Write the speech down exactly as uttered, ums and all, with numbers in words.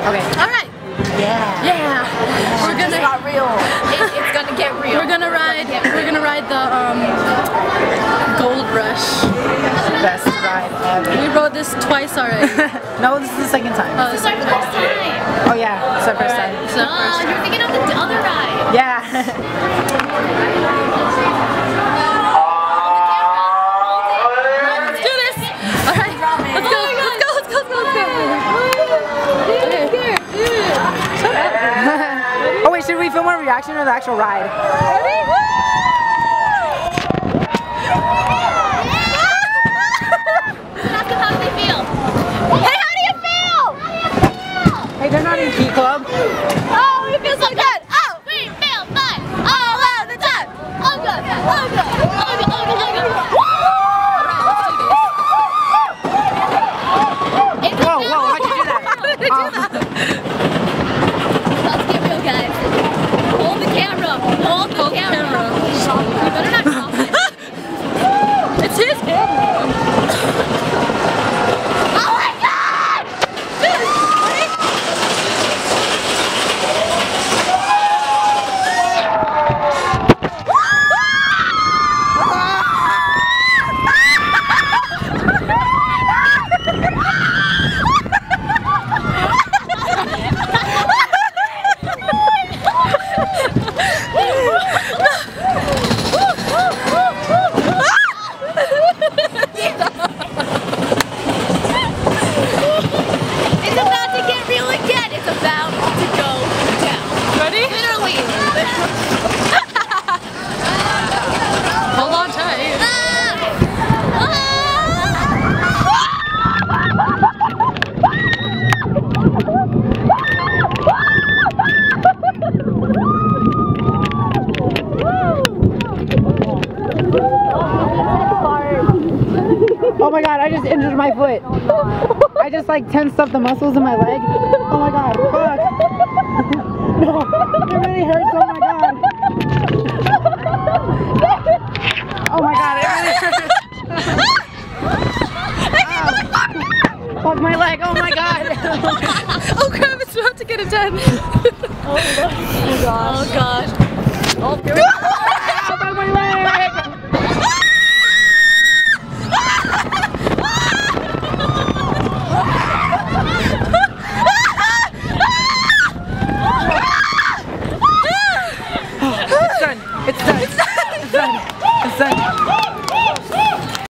Okay. All right. Yeah. Yeah. We're gonna. It's not real. It, it's gonna get real. We're gonna ride. We're gonna ride the um, Gold Rush. Best ride ever. We rode this twice already. No, this is the second time. Oh, this is our first time. Oh yeah, it's our first time. It's our first Oh, you're thinking of the other ride. Yeah. Let's do this. All right. Let's go. Let's go. Let's go. Let's go. Let's go. Shut up. Oh wait, should we film our reaction or the actual ride? Ready? Ask them how do they feel. Hey, how do you feel? How do you feel? Hey, they're not in Key Club. Oh, it feels so good. Oh, we feel fine all of the time. Oh good. Oh good. Oh good. Oh good. Oh good. Whoa, whoa, how'd you do that? Oh. Let's get real, guys. Hold the camera. Hold the Hold the camera. camera. You better not drop it. It's his camera. Oh my God! It's about to get real again. It's about to go down. Ready? Literally. Hold on tight. Oh my god, I just injured my foot. I just like tensed up the muscles in my leg. Oh my god, fuck. No, it really hurts, oh my god. Oh my god, it really hurts. Ow. Fuck my leg, oh my god. Oh crap! It's about to get intense. Oh gosh. Oh gosh. Oh, here we go. Ow, fuck my leg.